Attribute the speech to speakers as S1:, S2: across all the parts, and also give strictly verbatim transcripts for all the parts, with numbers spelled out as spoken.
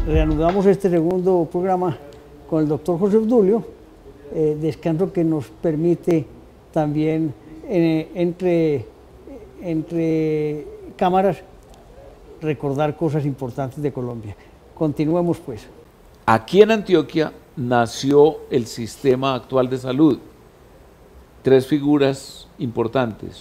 S1: reanudamos este segundo programa con el doctor José Obdulio, eh, descanso que nos permite también eh, entre, entre cámaras recordar cosas importantes de Colombia. Continuemos pues.
S2: Aquí en Antioquia nació el sistema actual de salud. Tres figuras importantes.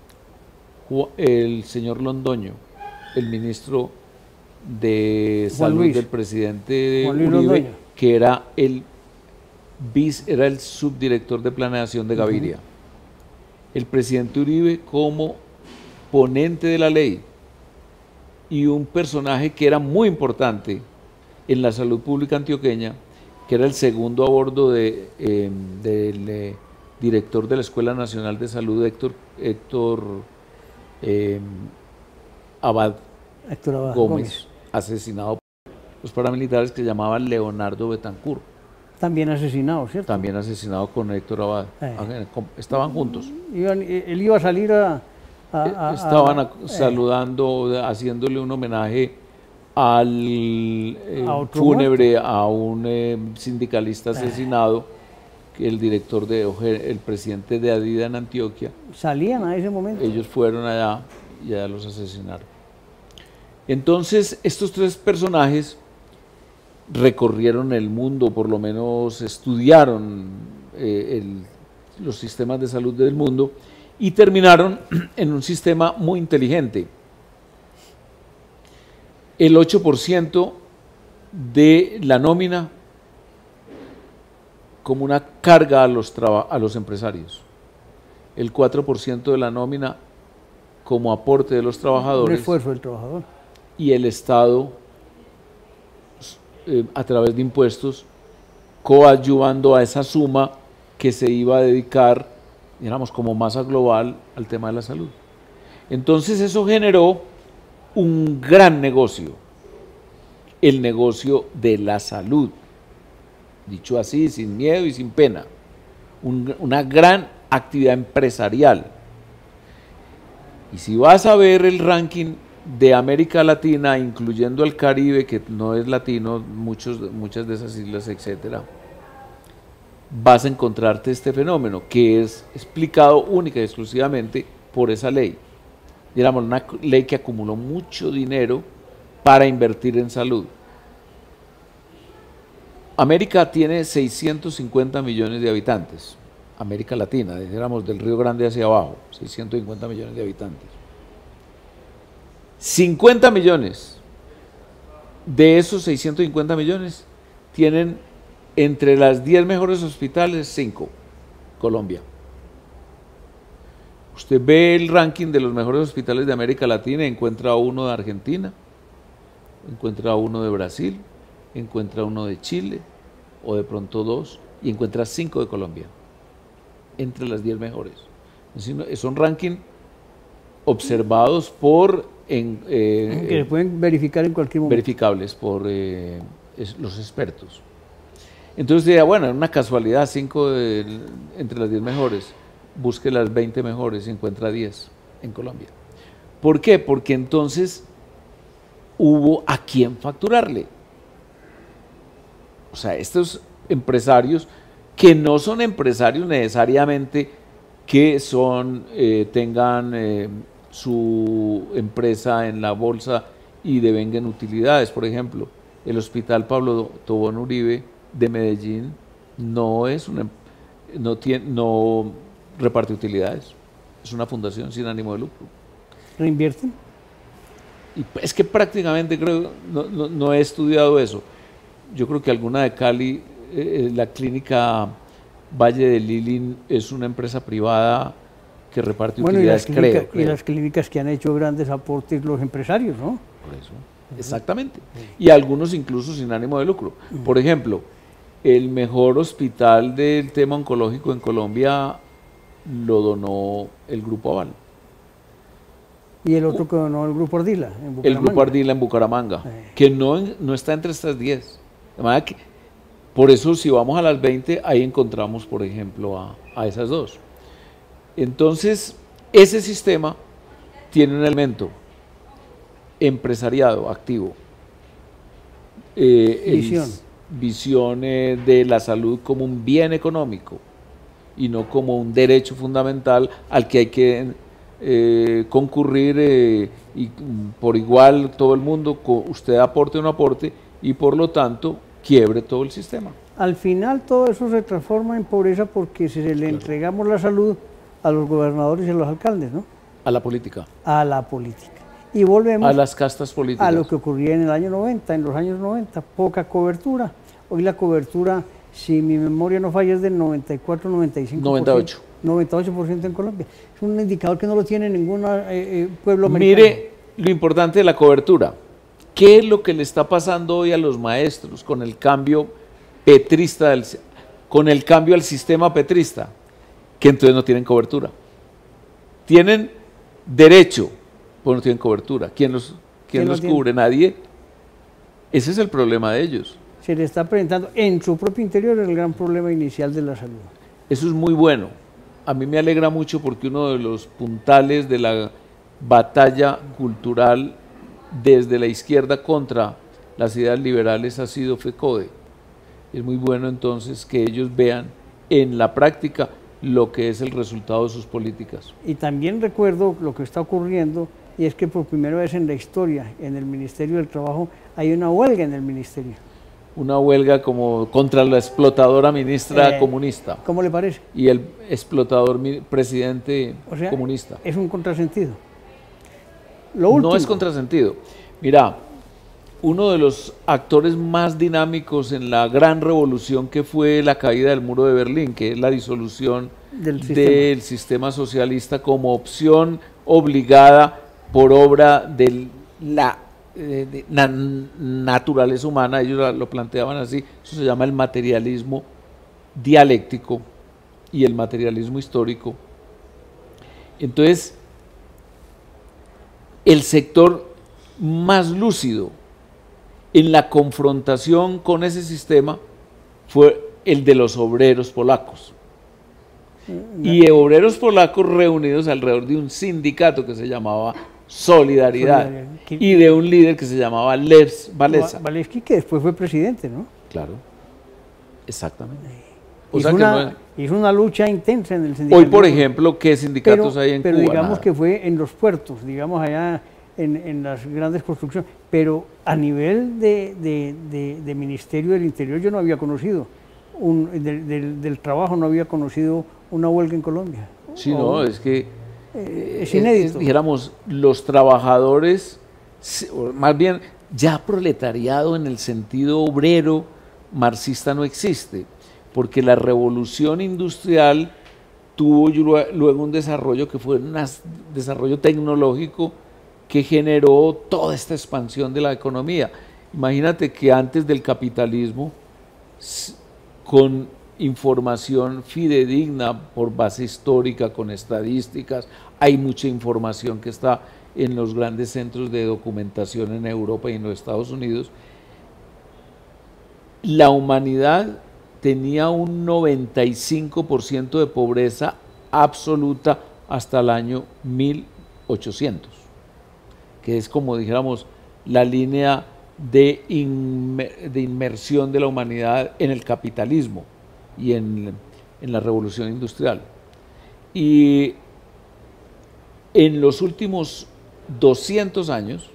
S2: El señor Londoño, el ministro de
S1: Juan
S2: salud
S1: Luis.
S2: del presidente
S1: Juan Luis
S2: Uribe,
S1: Londoño.
S2: que era el, vice, era el subdirector de planeación de Gaviria. Uh-huh. El presidente Uribe como ponente de la ley y un personaje que era muy importante en la salud pública antioqueña, que era el segundo a bordo de, eh, del eh, director de la Escuela Nacional de Salud, Héctor, Héctor eh, Abad,
S1: Héctor Abad
S2: Gómez,
S1: Gómez,
S2: asesinado por los paramilitares que se llamaban Leonardo Betancourt.
S1: También asesinado, ¿cierto?
S2: También asesinado con Héctor Abad. Eh. Estaban juntos.
S1: Iban, él iba a salir a... a, a
S2: Estaban a,
S1: a,
S2: saludando, eh. haciéndole un homenaje al eh,
S1: ¿A
S2: fúnebre
S1: muerto?
S2: a un eh, sindicalista asesinado, que el director de el presidente de Adida en Antioquia.
S1: Salían a ese momento.
S2: Ellos fueron allá y allá los asesinaron. Entonces, estos tres personajes recorrieron el mundo, por lo menos estudiaron eh, el, los sistemas de salud del mundo y terminaron en un sistema muy inteligente. El ocho por ciento de la nómina como una carga a los, a los empresarios, el cuatro por ciento de la nómina como aporte de los trabajadores,
S1: un esfuerzo del trabajador,
S2: y el Estado eh, a través de impuestos coadyuvando a esa suma que se iba a dedicar, digamos, como masa global al tema de la salud. Entonces eso generó un gran negocio, el negocio de la salud, dicho así, sin miedo y sin pena, un, una gran actividad empresarial. Y si vas a ver el ranking de América Latina, incluyendo el Caribe, que no es latino, muchos, muchas de esas islas, etcétera, vas a encontrarte este fenómeno, que es explicado única y exclusivamente por esa ley. Digamos, una ley que acumuló mucho dinero para invertir en salud. América tiene seiscientos cincuenta millones de habitantes, América Latina, dijéramos del Río Grande hacia abajo, seiscientos cincuenta millones de habitantes. cincuenta millones de esos seiscientos cincuenta millones tienen entre las diez mejores hospitales, cinco, Colombia. Usted ve el ranking de los mejores hospitales de América Latina, encuentra uno de Argentina, encuentra uno de Brasil, encuentra uno de Chile, o de pronto dos, y encuentra cinco de Colombia, entre las diez mejores. Son rankings observados por... En, eh,
S1: que se pueden verificar en cualquier momento.
S2: Verificables por eh, es, los expertos. Entonces diría, bueno, es una casualidad, cinco de, entre las diez mejores, busque las veinte mejores y encuentra diez en Colombia. ¿Por qué? Porque entonces hubo a quién facturarle. O sea, estos empresarios que no son empresarios necesariamente que son, eh, tengan eh, su empresa en la bolsa y devengan utilidades. Por ejemplo, el Hospital Pablo Tobón Uribe de Medellín no es una, no tiene, no reparte utilidades, es una fundación sin ánimo de lucro.
S1: ¿Reinvierten?
S2: Y es que prácticamente creo, no, no, no he estudiado eso. Yo creo que alguna de Cali, eh, la clínica Valle de Lilín es una empresa privada que reparte bueno, utilidades,
S1: y las clínica,
S2: creo, creo.
S1: Y las clínicas que han hecho grandes aportes los empresarios, ¿no?
S2: Por eso, exactamente. Y algunos incluso sin ánimo de lucro. Por ejemplo, el mejor hospital del tema oncológico en Colombia lo donó el Grupo Aval.
S1: Y el otro que donó el Grupo Ardila en Bucaramanga.
S2: El Grupo Ardila en Bucaramanga, eh. que no, no está entre estas diez. De manera que, por eso, si vamos a las veinte, ahí encontramos, por ejemplo, a, a esas dos. Entonces, ese sistema tiene un elemento empresariado activo, eh, el-
S1: Visión.
S2: visión eh, de la salud como un bien económico y no como un derecho fundamental al que hay que eh, concurrir eh, y mm, por igual todo el mundo, co- usted aporte o no aporte y por lo tanto quiebre todo el sistema.
S1: Al final todo eso se transforma en pobreza porque si se le entregamos la salud a los gobernadores y a los alcaldes, ¿no?
S2: A la política,
S1: A la política. Y volvemos
S2: a las castas políticas.
S1: a lo que ocurría en el año noventa, en los años noventa, poca cobertura. Hoy la cobertura, si mi memoria no falla, es del noventa y cuatro, noventa y cinco por ciento.
S2: noventa y ocho.
S1: noventa y ocho por ciento en Colombia. Es un indicador que no lo tiene ningún eh, eh, pueblo americano.
S2: Mire lo importante de la cobertura. ¿Qué es lo que le está pasando hoy a los maestros con el cambio petrista, del, con el cambio al sistema petrista? Que entonces no tienen cobertura. Tienen derecho, pero no tienen cobertura. ¿Quién los, quién
S1: ¿Quién lo
S2: los
S1: tiene?
S2: cubre? Nadie. Ese es el problema de ellos.
S1: Se le está presentando en su propio interior el gran problema inicial de la salud.
S2: Eso es muy bueno. A mí me alegra mucho porque uno de los puntales de la batalla cultural desde la izquierda contra las ideas liberales ha sido FECODE. Es muy bueno entonces que ellos vean en la práctica lo que es el resultado de sus políticas.
S1: Y también recuerdo lo que está ocurriendo, y es que por primera vez en la historia, en el Ministerio del Trabajo, hay una huelga en el ministerio.
S2: Una huelga como contra la explotadora ministra
S1: Eh,
S2: comunista
S1: ¿Cómo le parece?
S2: y el explotador mi- presidente
S1: O sea,
S2: comunista.
S1: es un contrasentido. Lo último,
S2: No es contrasentido. Mira, uno de los actores más dinámicos en la gran revolución que fue la caída del muro de Berlín, que es la disolución
S1: Del
S2: del
S1: sistema.
S2: sistema socialista como opción obligada por obra de la eh, de la naturaleza humana, ellos la- lo planteaban así, eso se llama el materialismo dialéctico y el materialismo histórico. Entonces, el sector más lúcido en la confrontación con ese sistema fue el de los obreros polacos. Y obreros polacos reunidos alrededor de un sindicato que se llamaba Solidaridad,
S1: Solidaridad.
S2: y de un líder que se llamaba Lech Walesa.
S1: Walesa, que después fue presidente, ¿no?
S2: Claro, exactamente. O
S1: Hizo
S2: sea que
S1: una,
S2: no es-
S1: hizo una lucha intensa en el
S2: Hoy,
S1: sindicalismo.
S2: por ejemplo, ¿qué sindicatos
S1: pero,
S2: hay en
S1: pero
S2: Cuba?
S1: digamos
S2: Nada.
S1: que fue en los puertos, digamos allá en, en las grandes construcciones, pero a nivel de, de- de- de Ministerio del Interior yo no había conocido, un, del, del- del trabajo no había conocido una huelga en Colombia.
S2: Sí,
S1: O-
S2: no, es que
S1: eh, es
S2: eh,
S1: inédito.
S2: dijéramos, los trabajadores, si- o más bien, ya proletariado en el sentido obrero marxista no existe, porque la revolución industrial tuvo lue- luego un desarrollo que fue un as- desarrollo tecnológico que generó toda esta expansión de la economía. Imagínate que antes del capitalismo, s- con información fidedigna por base histórica, con estadísticas, hay mucha información que está en los grandes centros de documentación en Europa y en los Estados Unidos. La humanidad tenía un noventa y cinco por ciento de pobreza absoluta hasta el año mil ochocientos, que es como dijéramos la línea de, inmer- de inmersión de la humanidad en el capitalismo y en, en la revolución industrial. Y en los últimos doscientos años,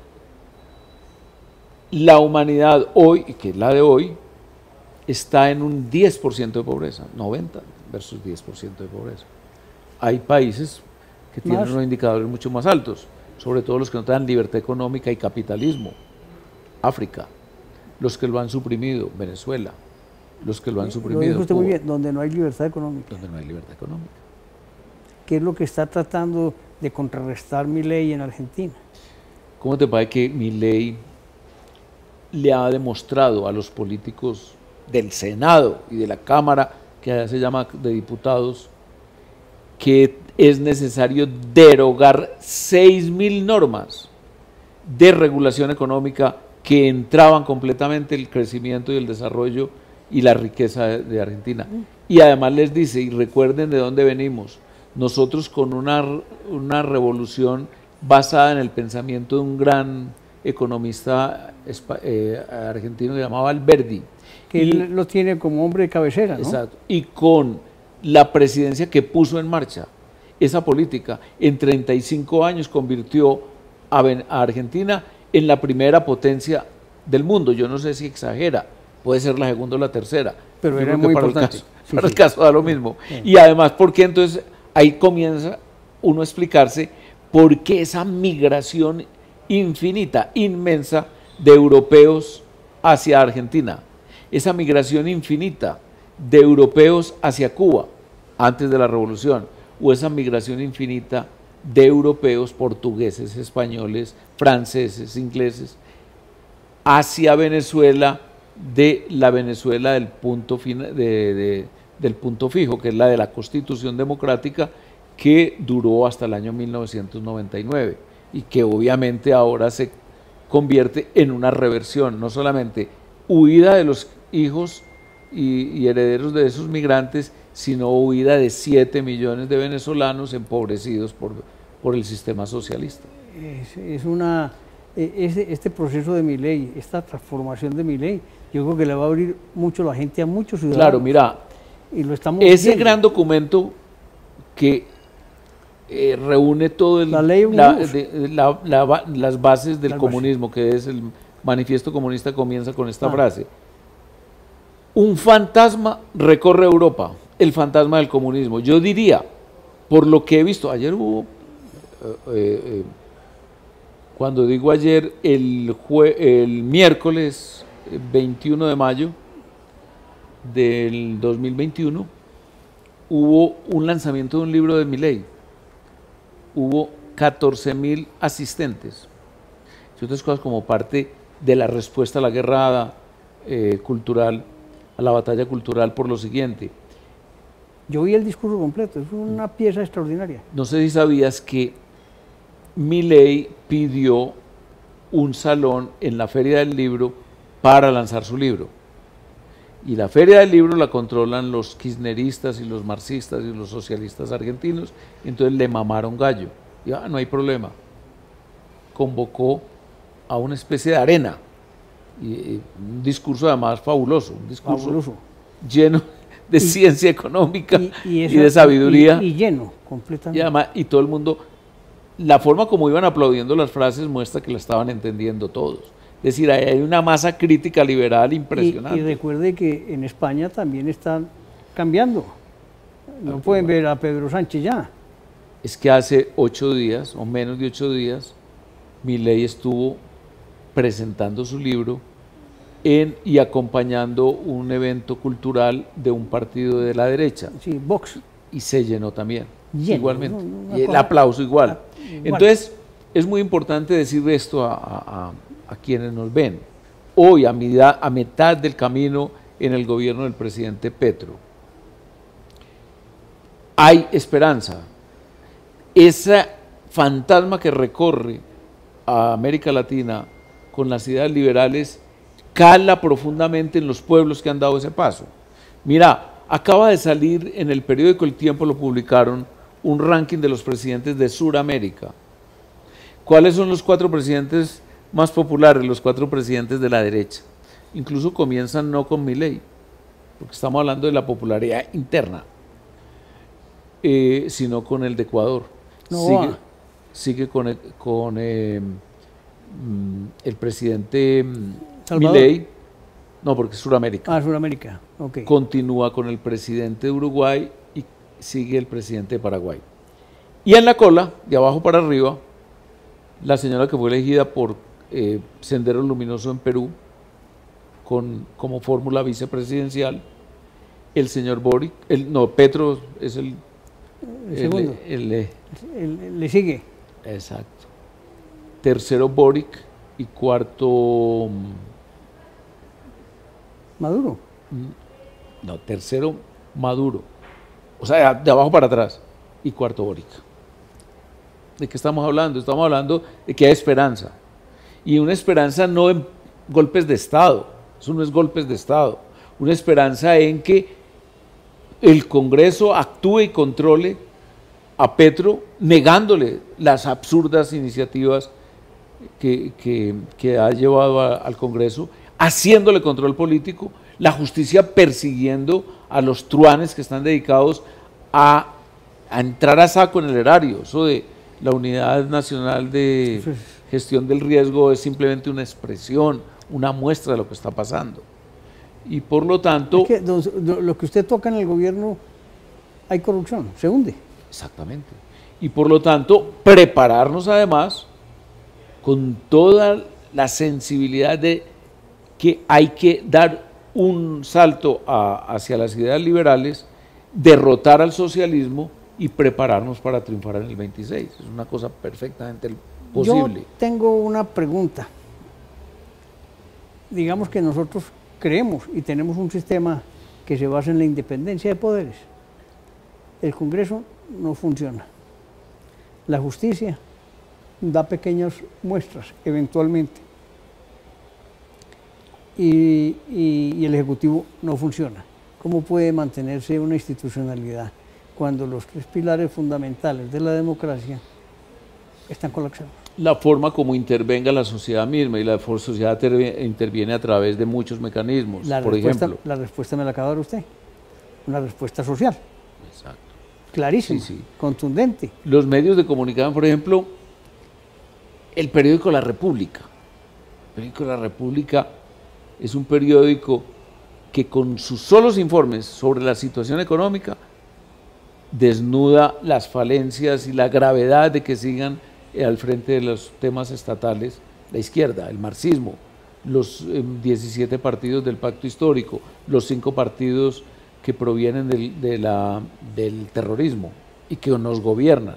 S2: la humanidad hoy, que es la de hoy, está en un diez por ciento de pobreza, noventa versus diez por ciento de pobreza. Hay países que tienen
S1: Más.
S2: unos indicadores mucho más altos, sobre todo los que no te dan libertad económica y capitalismo. África, los que lo han suprimido, Venezuela, los que lo han
S1: Lo
S2: suprimido,
S1: dijo usted muy
S2: Cuba,
S1: bien, donde no hay libertad económica,
S2: donde no hay libertad económica.
S1: que es lo que está tratando de contrarrestar mi ley en Argentina.
S2: ¿Cómo te parece que Milei le ha demostrado a los políticos del Senado y de la Cámara, que allá se llama de diputados, que es necesario derogar seis mil normas de regulación económica que entraban completamente el crecimiento y el desarrollo y la riqueza de, de Argentina? Y además les dice, y recuerden de dónde venimos, nosotros con una, una revolución basada en el pensamiento de un gran economista eh, argentino que se llamaba Alberdi.
S1: Que y, él lo tiene como hombre de cabecera, ¿no?
S2: Exacto. Y con la presidencia que puso en marcha esa política, en treinta y cinco años convirtió a, a Argentina en la primera potencia del mundo. Yo no sé si exagera, puede ser la segunda o la tercera.
S1: Pero era muy
S2: para
S1: importante.
S2: El caso,
S1: sí,
S2: para
S1: sí.
S2: el caso da lo mismo. Sí. Y además, porque entonces ahí comienza uno a explicarse por qué esa migración infinita, inmensa de europeos hacia Argentina, esa migración infinita de europeos hacia Cuba antes de la revolución, o esa migración infinita de europeos, portugueses, españoles, franceses, ingleses, hacia Venezuela, de la Venezuela del punto, fin, de, de, del punto fijo, que es la de la Constitución Democrática, que duró hasta el año mil novecientos noventa y nueve y que obviamente ahora se convierte en una reversión, no solamente huida de los hijos y, y herederos de esos migrantes, sino huida de siete millones de venezolanos empobrecidos por, por el sistema socialista.
S1: Es, es una, este, este proceso de Milei, esta transformación de Milei, yo creo que le va a abrir mucho la gente a muchos ciudadanos.
S2: Claro, mira,
S1: y lo estamos
S2: ese
S1: viendo.
S2: gran documento que eh, reúne todo el,
S1: la ley
S2: la, de, la, la, las bases del
S1: las
S2: comunismo, bases. Que es el manifiesto comunista, comienza con esta
S1: ah.
S2: frase: un fantasma recorre Europa, el fantasma del comunismo. Yo diría, por lo que he visto, ayer hubo, eh, eh, cuando digo ayer, el, jue, el miércoles veintiuno de mayo del dos mil veintiuno, hubo un lanzamiento de un libro de Milei. Hubo catorce mil asistentes, y otras cosas como parte de la respuesta a la guerra eh, cultural, a la batalla cultural, por lo siguiente.
S1: Yo vi el discurso completo, es una pieza extraordinaria.
S2: No sé si sabías que Milei pidió un salón en la Feria del Libro para lanzar su libro. Y la Feria del Libro la controlan los kirchneristas y los marxistas y los socialistas argentinos, y entonces le mamaron gallo. Y ah, no hay problema. Convocó a una especie de arena, y, y un discurso además fabuloso, un discurso
S1: fabuloso.
S2: lleno de
S1: y,
S2: ciencia económica y,
S1: y, eso,
S2: y de sabiduría.
S1: Y, y lleno, completamente.
S2: Y, además, y todo el mundo, la forma como iban aplaudiendo las frases muestra que la estaban entendiendo todos. Es decir, hay una masa crítica liberal impresionante.
S1: Y, y recuerde que en España también están cambiando. No ah, pueden bueno. ver a Pedro Sánchez ya.
S2: Es que hace ocho días, o menos de ocho días, Milei estuvo presentando su libro en, y acompañando un evento cultural de un partido de la derecha.
S1: Sí, Vox.
S2: Y se llenó también,
S1: Lleno,
S2: igualmente.
S1: No, no,
S2: y el aplauso igual.
S1: Ah, igual.
S2: Entonces, es muy importante decir esto a, a, a quienes nos ven. Hoy, a mitad, a mitad del camino en el gobierno del presidente Petro, hay esperanza. Ese fantasma que recorre a América Latina con las ideas liberales cala profundamente en los pueblos que han dado ese paso. Mira, acaba de salir en el periódico El Tiempo, lo publicaron, un ranking de los presidentes de Sudamérica. ¿Cuáles son los cuatro presidentes más populares? Los cuatro presidentes de la derecha. Incluso comienzan no con Milei, porque estamos hablando de la popularidad interna, eh, sino con el de Ecuador.
S1: No,
S2: sigue, sigue con el, con, eh, el presidente Milei, no, porque es Sudamérica.
S1: Ah, Sudamérica, ok.
S2: Continúa con el presidente de Uruguay y sigue el presidente de Paraguay. Y en la cola, de abajo para arriba, la señora que fue elegida por eh, Sendero Luminoso en Perú, con, como fórmula vicepresidencial, el señor Boric, el, no, Petro es el...
S1: El segundo.
S2: El, el,
S1: el, el, le sigue.
S2: Exacto. Tercero Boric y cuarto...
S1: Maduro.
S2: No, tercero Maduro. O sea, de abajo para atrás. Y cuarto Boric. ¿De qué estamos hablando? Estamos hablando de que hay esperanza. Y una esperanza no en golpes de Estado. Eso no es golpes de Estado. Una esperanza en que el Congreso actúe y controle a Petro, negándole las absurdas iniciativas que, que, que ha llevado a, al Congreso, haciéndole control político, la justicia persiguiendo a los truanes que están dedicados a, a entrar a saco en el erario. Eso de la Unidad Nacional de Gestión del Riesgo es simplemente una expresión, una muestra de lo que está pasando. Y por lo tanto...
S1: Es que don, lo que usted toca en el gobierno, hay corrupción, se hunde.
S2: Exactamente. Y por lo tanto, prepararnos además con toda la sensibilidad de que hay que dar un salto a, hacia las ideas liberales, derrotar al socialismo y prepararnos para triunfar en el veintiséis. Es una cosa perfectamente posible.
S1: Yo tengo una pregunta. Digamos que nosotros creemos y tenemos un sistema que se basa en la independencia de poderes. El Congreso no funciona. La justicia da pequeñas muestras, eventualmente. Y, y, y el Ejecutivo no funciona. ¿Cómo puede mantenerse una institucionalidad cuando los tres pilares fundamentales de la democracia están colapsados?
S2: La forma como intervenga la sociedad misma, y la sociedad interviene a través de muchos mecanismos,
S1: la
S2: por
S1: respuesta,
S2: ejemplo.
S1: La respuesta me la acaba de dar usted, una respuesta social.
S2: Exacto.
S1: Clarísima,
S2: sí, sí.
S1: contundente.
S2: Los medios de comunicación, por ejemplo, el periódico La República. El periódico La República es un periódico que con sus solos informes sobre la situación económica desnuda las falencias y la gravedad de que sigan al frente de los temas estatales la izquierda, el marxismo, los eh, diecisiete partidos del pacto histórico, los cinco partidos que provienen del, de la, del terrorismo y que nos gobiernan.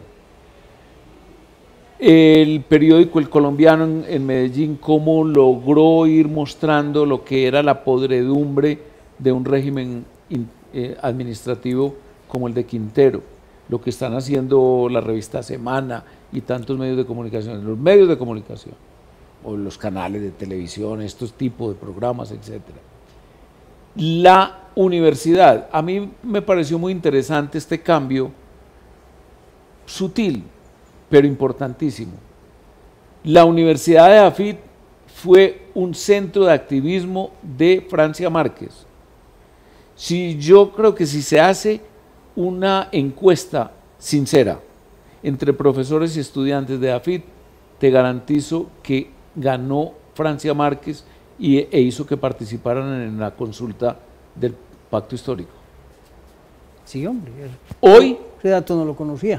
S2: El periódico El Colombiano en, en Medellín, cómo logró ir mostrando lo que era la podredumbre de un régimen in, eh, administrativo como el de Quintero, lo que están haciendo la revista Semana y tantos medios de comunicación, los medios de comunicación, o los canales de televisión, estos tipos de programas, etcétera. La universidad, a mí me pareció muy interesante este cambio, sutil, pero importantísimo. La Universidad de Afit fue un centro de activismo de Francia Márquez. Si yo creo que si se hace una encuesta sincera entre profesores y estudiantes de Afit, te garantizo que ganó Francia Márquez y, e hizo que participaran en la consulta del pacto histórico.
S1: Sí, hombre.
S2: Hoy,
S1: ese dato no lo conocía.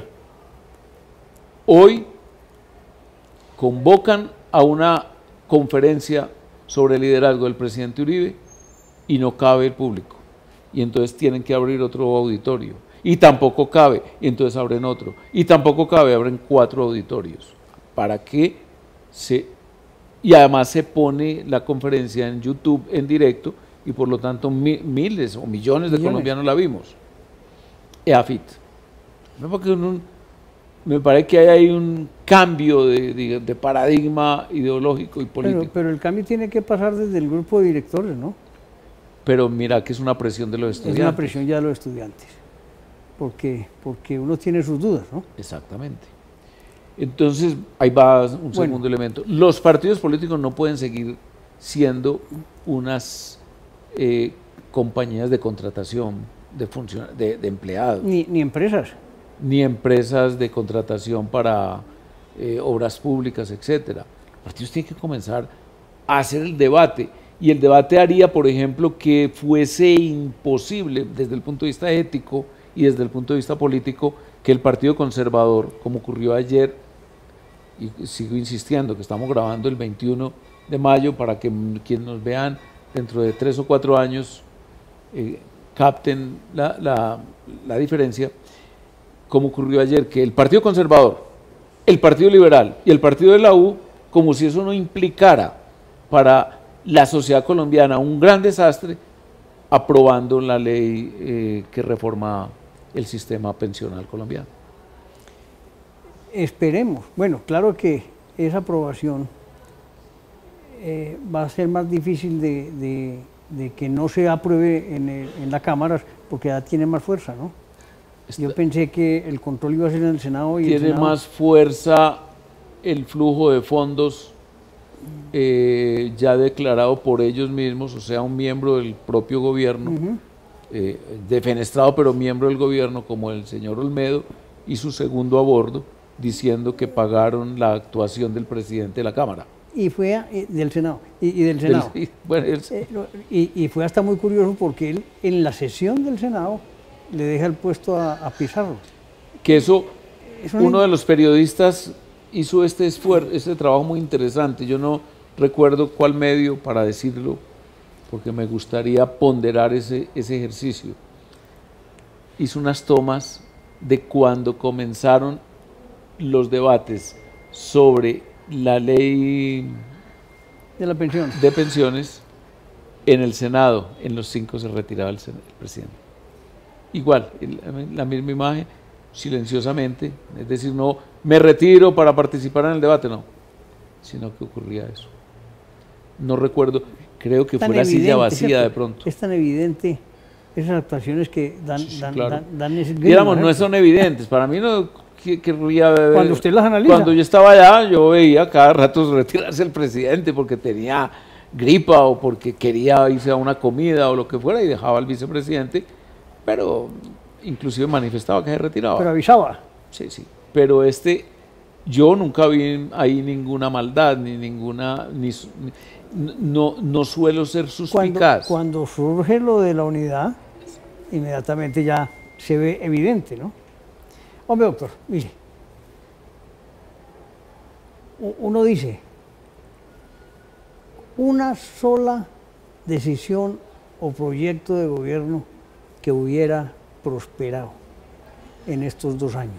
S2: Hoy convocan a una conferencia sobre el liderazgo del presidente Uribe y no cabe el público. Y entonces tienen que abrir otro auditorio. Y tampoco cabe, y entonces abren otro. Y tampoco cabe, abren cuatro auditorios. ¿Para qué se...? Y además se pone la conferencia en YouTube en directo y por lo tanto mi, miles o millones de millones. colombianos la vimos. EAFIT. Me parece que hay ahí un cambio de, de, de paradigma ideológico y político.
S1: Pero, pero el cambio tiene que pasar desde el grupo de directores, ¿no?
S2: Pero mira que es una presión de los estudiantes.
S1: Es una presión ya de los estudiantes. Porque, porque uno tiene sus dudas, ¿no?
S2: Exactamente. Entonces, ahí va un
S1: bueno.
S2: segundo elemento. Los partidos políticos no pueden seguir siendo unas eh, compañías de contratación de, de, de empleados.
S1: Ni, ni empresas.
S2: Ni empresas de contratación para eh, obras públicas, etcétera. Los partidos tienen que comenzar a hacer el debate. Y el debate haría, por ejemplo, que fuese imposible desde el punto de vista ético y desde el punto de vista político que el Partido Conservador, como ocurrió ayer, y sigo insistiendo que estamos grabando el veintiuno de mayo para que quienes nos vean dentro de tres o cuatro años eh, capten la, la, la diferencia, como ocurrió ayer, que el Partido Conservador, el Partido Liberal y el Partido de la U, como si eso no implicara para la sociedad colombiana un gran desastre, aprobando la ley eh, que reforma el sistema pensional colombiano.
S1: Esperemos. Bueno, claro que esa aprobación eh, va a ser más difícil de, de, de que no se apruebe en, el, en la Cámara, porque ya tiene más fuerza, ¿no? Está, Yo pensé que el control iba a ser en el Senado. Y
S2: tiene
S1: el Senado,
S2: más fuerza el flujo de fondos eh, ya declarado por ellos mismos, o sea, un miembro del propio gobierno, uh-huh. eh, defenestrado pero miembro del gobierno, como el señor Olmedo y su segundo a bordo, diciendo que pagaron la actuación del presidente de la Cámara.
S1: Y fue a, y del Senado. Y, y del Senado. Del, y, bueno, el, eh, y, y fue hasta muy curioso porque él en la sesión del Senado le deja el puesto a, a Pizarro.
S2: Que eso, eso uno de los periodistas hizo este esfuerzo, este trabajo muy interesante. Yo no recuerdo cuál medio para decirlo, porque me gustaría ponderar ese, ese ejercicio. Hizo unas tomas de cuando comenzaron los debates sobre la ley
S1: de la pensión
S2: de pensiones en el Senado. En los cinco se retiraba el, el presidente. Igual, el, la misma imagen, silenciosamente, es decir, no me retiro para participar en el debate, no, sino que ocurría eso. No recuerdo, creo que fue la silla vacía, ¿cierto? De pronto.
S1: Es tan evidente esas actuaciones que dan, sí, sí, dan, claro. dan, dan ese grito,
S2: digamos, no son evidentes, para mí no querría ver.
S1: Cuando usted las analiza.
S2: Cuando yo estaba allá, yo veía cada rato retirarse el presidente porque tenía gripa o porque quería irse a una comida o lo que fuera y dejaba al vicepresidente, pero inclusive manifestaba que se retiraba.
S1: Pero avisaba.
S2: Sí, sí, pero este, yo nunca vi ahí ninguna maldad, ni ninguna, ni, no, no suelo ser suspicaz.
S1: Cuando, cuando surge lo de la unidad, inmediatamente ya se ve evidente, ¿no? Hombre, doctor, mire, uno dice, una sola decisión o proyecto de gobierno que hubiera prosperado en estos dos años,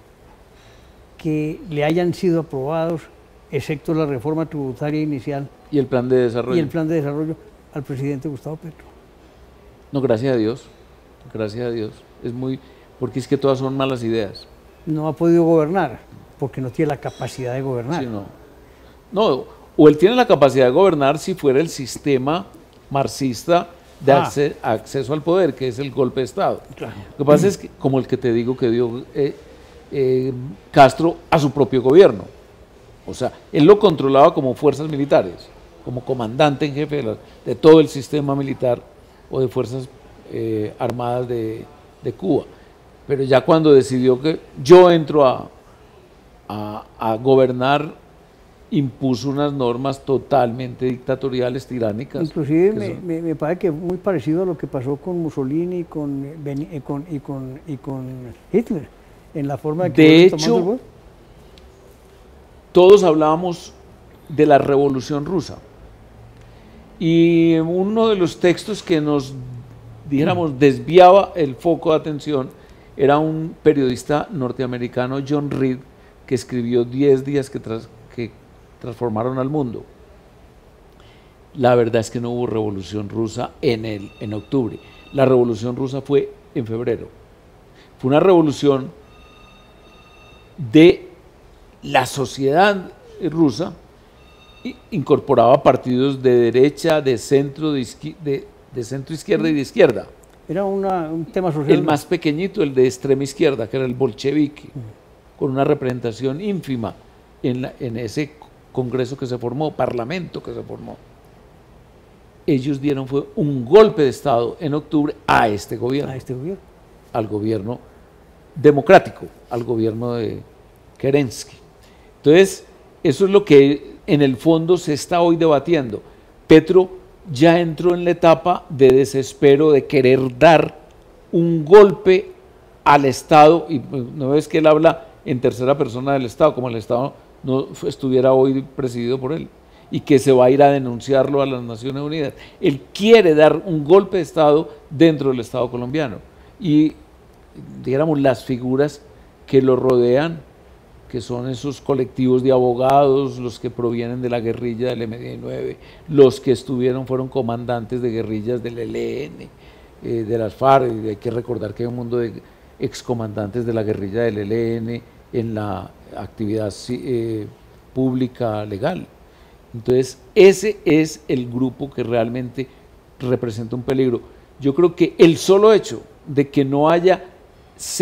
S1: que le hayan sido aprobados, excepto la reforma tributaria inicial
S2: y el plan de desarrollo,
S1: y el plan de desarrollo al presidente Gustavo Petro.
S2: No, gracias a Dios, gracias a Dios, es muy... porque es que todas son malas ideas.
S1: No ha podido gobernar, porque no tiene la capacidad de gobernar.
S2: Sí, no. no, o él tiene la capacidad de gobernar si fuera el sistema marxista de ah. acce acceso al poder, que es el golpe de Estado.
S1: Claro.
S2: Lo que pasa es que, como el que te digo que dio eh, eh, Castro a su propio gobierno. O sea, él lo controlaba como fuerzas militares, como comandante en jefe de, la, de todo el sistema militar o de fuerzas eh, armadas de, de Cuba. Pero ya cuando decidió que yo entro a, a, a gobernar, impuso unas normas totalmente dictatoriales, tiránicas.
S1: Inclusive me, son... me, me parece que es muy parecido a lo que pasó con Mussolini y con, y con, y con, y con Hitler, en la forma de que...
S2: De hecho, todos hablábamos de la Revolución Rusa. Y uno de los textos que nos, dijéramos, desviaba el foco de atención era un periodista norteamericano, John Reed, que escribió diez días que, tras, que transformaron al mundo. La verdad es que no hubo revolución rusa en, el, en octubre. La revolución rusa fue en febrero. Fue una revolución de la sociedad rusa, incorporaba partidos de derecha, de centro, de, de, de centro izquierda y de izquierda.
S1: Era una, un tema social.
S2: El más pequeñito, el de extrema izquierda, que era el bolchevique, uh-huh. con una representación ínfima en, la, en ese congreso que se formó, parlamento que se formó. Ellos dieron fue un golpe de Estado en octubre a este gobierno.
S1: A este gobierno.
S2: Al gobierno democrático, al gobierno de Kerensky. Entonces, eso es lo que en el fondo se está hoy debatiendo. Petro ya entró en la etapa de desespero, de querer dar un golpe al Estado, y no ves que él habla en tercera persona del Estado, como el Estado no estuviera hoy presidido por él, y que se va a ir a denunciarlo a las Naciones Unidas. Él quiere dar un golpe de Estado dentro del Estado colombiano, y digamos las figuras que lo rodean, que son esos colectivos de abogados, los que provienen de la guerrilla del eme diecinueve, los que estuvieron, fueron comandantes de guerrillas del ele ene, eh, de las FARC, y hay que recordar que hay un mundo de excomandantes de la guerrilla del ele ene en la actividad eh, pública legal. Entonces, ese es el grupo que realmente representa un peligro. Yo creo que el solo hecho de que no haya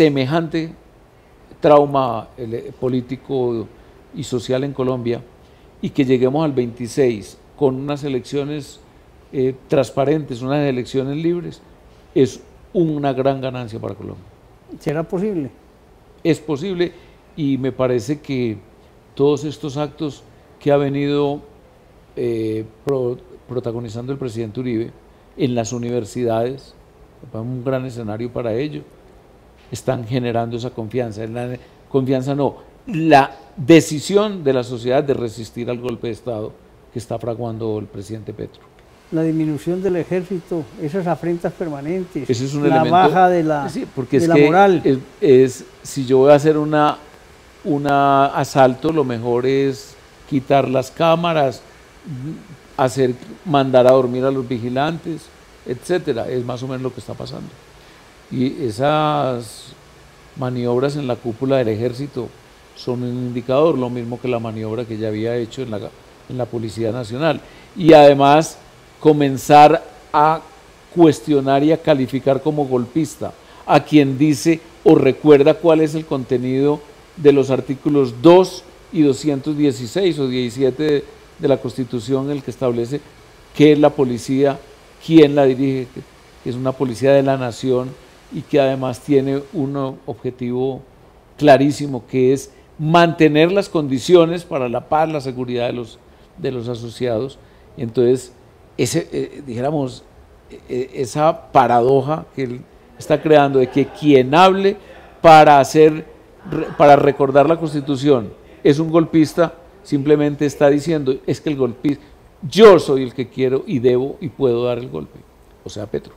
S2: semejante trauma político y social en Colombia y que lleguemos al veintiséis con unas elecciones eh, transparentes, unas elecciones libres, es una gran ganancia para Colombia.
S1: ¿Será posible?
S2: Es posible, y me parece que todos estos actos que ha venido eh, pro, protagonizando el presidente Uribe en las universidades, un gran escenario para ello, están generando esa confianza. La confianza no, la decisión de la sociedad de resistir al golpe de Estado que está fraguando el presidente Petro.
S1: La disminución del ejército, esas afrentas permanentes,
S2: Ese es un
S1: la
S2: elemento,
S1: baja de la,
S2: sí, porque
S1: de
S2: es
S1: la
S2: que
S1: moral.
S2: Es, es, si yo voy a hacer una, una asalto, lo mejor es quitar las cámaras, hacer, mandar a dormir a los vigilantes, etcétera. Es más o menos lo que está pasando. Y esas maniobras en la cúpula del ejército son un indicador, lo mismo que la maniobra que ya había hecho en la, en la Policía Nacional. Y además comenzar a cuestionar y a calificar como golpista a quien dice o recuerda cuál es el contenido de los artículos dos y doscientos dieciséis o diecisiete de, de la Constitución, el que establece qué es la policía, quién la dirige, que es una policía de la nación y que además tiene un objetivo clarísimo, que es mantener las condiciones para la paz, la seguridad de los, de los asociados. Y entonces, ese, eh, dijéramos, eh, esa paradoja que él está creando de que quien hable para, hacer, para recordar la Constitución es un golpista, simplemente está diciendo, es que el golpista, yo soy el que quiero y debo y puedo dar el golpe, o sea, Petro.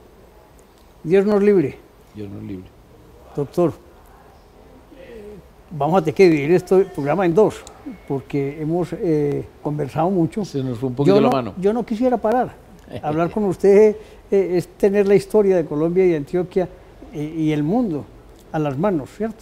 S1: Dios nos libre.
S2: Dios nos libre.
S1: Doctor, vamos a tener que dividir este programa en dos, porque hemos eh, conversado mucho.
S2: Se nos fue un poquito
S1: yo
S2: la
S1: no,
S2: mano.
S1: Yo no quisiera parar. Hablar con usted eh, es tener la historia de Colombia y de Antioquia y, y el mundo a las manos, ¿cierto?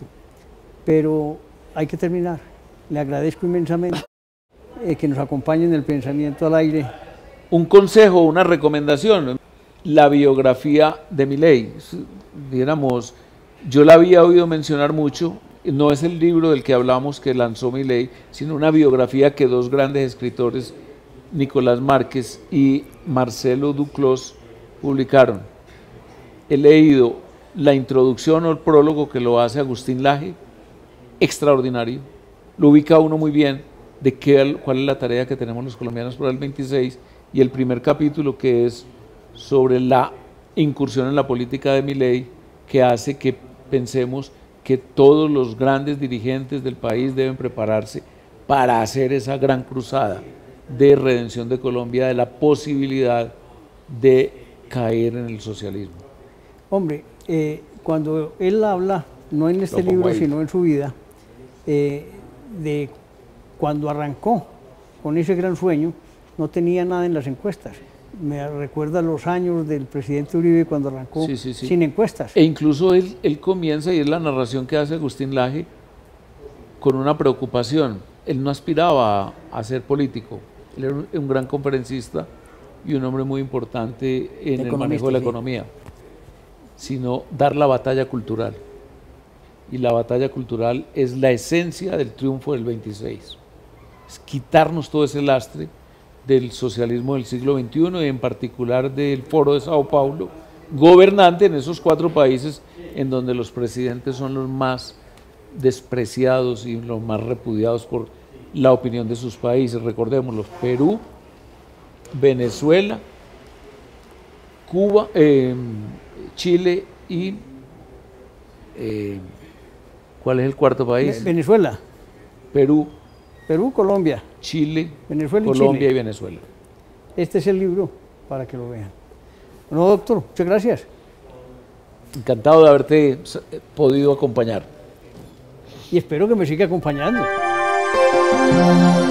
S1: Pero hay que terminar. Le agradezco inmensamente eh, que nos acompañe en el pensamiento al aire.
S2: Un consejo, una recomendación, la biografía de Milei. Digamos, yo la había oído mencionar mucho, no es el libro del que hablamos que lanzó Milei, sino una biografía que dos grandes escritores, Nicolás Márquez y Marcelo Duclos, publicaron. He leído la introducción o el prólogo que lo hace Agustín Laje, extraordinario, lo ubica uno muy bien de qué, cuál es la tarea que tenemos los colombianos para el veintiséis, y el primer capítulo, que es sobre la incursión en la política de Milei, que hace que pensemos que todos los grandes dirigentes del país deben prepararse para hacer esa gran cruzada de redención de Colombia, de la posibilidad de caer en el socialismo.
S1: Hombre, eh, cuando él habla, no en este libro, ahí, sino en su vida, eh, de cuando arrancó con ese gran sueño, no tenía nada en las encuestas. Me recuerda los años del presidente Uribe cuando arrancó sí, sí, sí. sin encuestas.
S2: E incluso él, él comienza, y es la narración que hace Agustín Laje, con una preocupación. Él no aspiraba a, a ser político, él era un, un gran conferencista y un hombre muy importante en el manejo de la sí. economía, sino dar la batalla cultural. Y la batalla cultural es la esencia del triunfo del veintiséis. Es quitarnos todo ese lastre del socialismo del siglo veintiuno y en particular del Foro de Sao Paulo, gobernante en esos cuatro países en donde los presidentes son los más despreciados y los más repudiados por la opinión de sus países. Recordémoslo: Perú, Venezuela, Cuba, eh, Chile y eh, ¿cuál es el cuarto país?
S1: Venezuela.
S2: Perú.
S1: Perú, Colombia.
S2: Chile,
S1: Venezuela y
S2: Colombia
S1: Chile.
S2: y Venezuela.
S1: Este es el libro para que lo vean. Bueno, doctor, muchas gracias.
S2: Encantado de haberte podido acompañar.
S1: Y espero que me siga acompañando.